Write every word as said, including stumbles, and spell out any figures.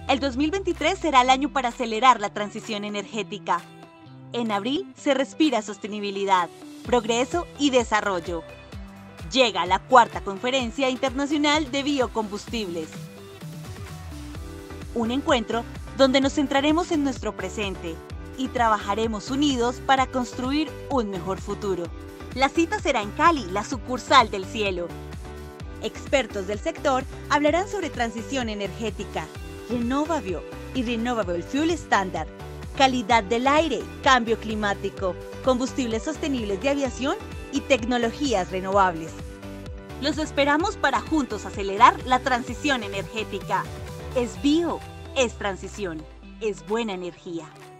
El dos mil veintitrés será el año para acelerar la transición energética. En abril se respira sostenibilidad, progreso y desarrollo. Llega la cuarta Conferencia Internacional de Biocombustibles. Un encuentro donde nos centraremos en nuestro presente y trabajaremos unidos para construir un mejor futuro. La cita será en Cali, la sucursal del cielo. Expertos del sector hablarán sobre transición energética, Renovabio y Renewable Fuel Standard, calidad del aire, cambio climático, combustibles sostenibles de aviación y tecnologías renovables. Los esperamos para juntos acelerar la transición energética. Es bio, es transición, es buena energía.